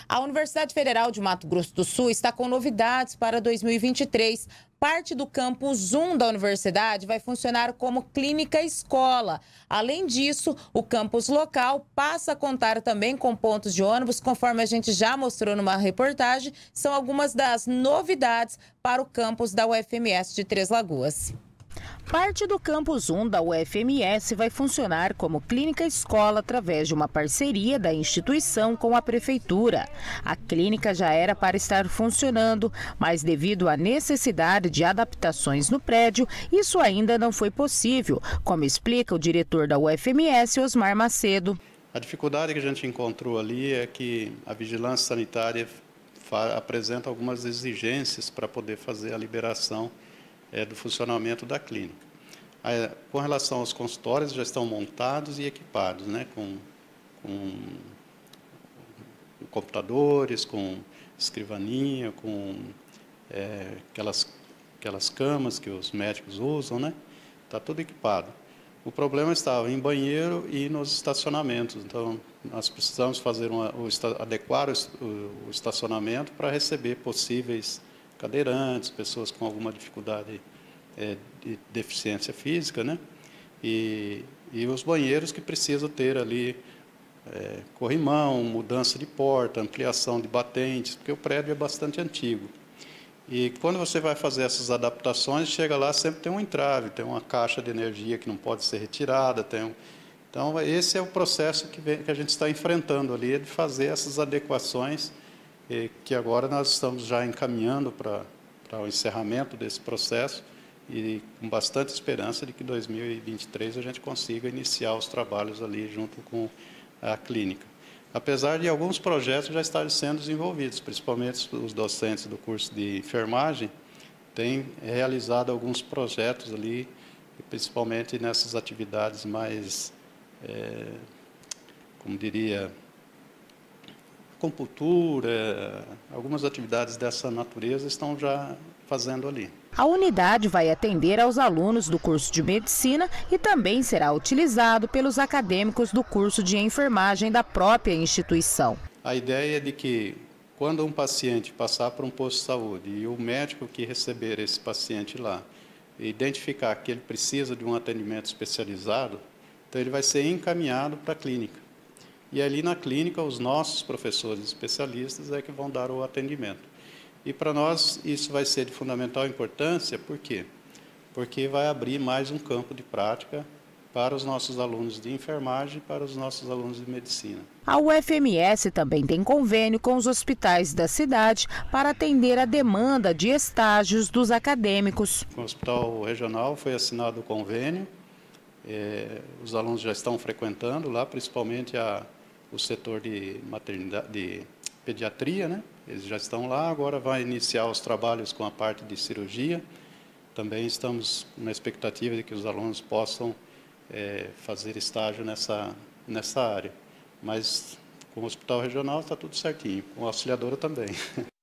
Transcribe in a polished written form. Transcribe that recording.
A Universidade Federal de Mato Grosso do Sul está com novidades para 2023. Parte do campus 1 da universidade vai funcionar como clínica escola. Além disso, o campus local passa a contar também com pontos de ônibus, conforme a gente já mostrou numa reportagem. São algumas das novidades para o campus da UFMS de Três Lagoas. Parte do campus 1 da UFMS vai funcionar como clínica escola através de uma parceria da instituição com a prefeitura. A clínica já era para estar funcionando, mas devido à necessidade de adaptações no prédio, isso ainda não foi possível, como explica o diretor da UFMS, Osmar Macedo. A dificuldade que a gente encontrou ali é que a vigilância sanitária apresenta algumas exigências para poder fazer a liberação do funcionamento da clínica. Com relação aos consultórios, já estão montados e equipados, né, com computadores, com escrivaninha, com aquelas camas que os médicos usam, né? Está tudo equipado. O problema estava em banheiro e nos estacionamentos. Então, nós precisamos adequar o estacionamento para receber possíveis cadeirantes, pessoas com alguma dificuldade de deficiência física, né? E os banheiros que precisam ter ali corrimão, mudança de porta, ampliação de batentes, porque o prédio é bastante antigo. E quando você vai fazer essas adaptações, chega lá, sempre tem um entrave, tem uma caixa de energia que não pode ser retirada. Então, esse é o processo que a gente está enfrentando ali, de fazer essas adequações, que agora nós estamos já encaminhando para o encerramento desse processo e com bastante esperança de que em 2023 a gente consiga iniciar os trabalhos ali junto com a clínica. Apesar de alguns projetos já estarem sendo desenvolvidos, principalmente os docentes do curso de enfermagem têm realizado alguns projetos ali, principalmente nessas atividades mais, como diria, acupuntura, algumas atividades dessa natureza estão já fazendo ali. A unidade vai atender aos alunos do curso de medicina e também será utilizado pelos acadêmicos do curso de enfermagem da própria instituição. A ideia é de que, quando um paciente passar por um posto de saúde e o médico que receber esse paciente lá identificar que ele precisa de um atendimento especializado, então ele vai ser encaminhado para a clínica. E ali na clínica, os nossos professores especialistas é que vão dar o atendimento. E para nós isso vai ser de fundamental importância, por quê? Porque vai abrir mais um campo de prática para os nossos alunos de enfermagem e para os nossos alunos de medicina. A UFMS também tem convênio com os hospitais da cidade para atender a demanda de estágios dos acadêmicos. Com o Hospital Regional foi assinado o convênio, os alunos já estão frequentando lá, principalmente o setor de maternidade, de pediatria, né? Eles já estão lá, agora vai iniciar os trabalhos com a parte de cirurgia. Também estamos na expectativa de que os alunos possam fazer estágio nessa área. Mas com o Hospital Regional está tudo certinho, com a auxiliadora também.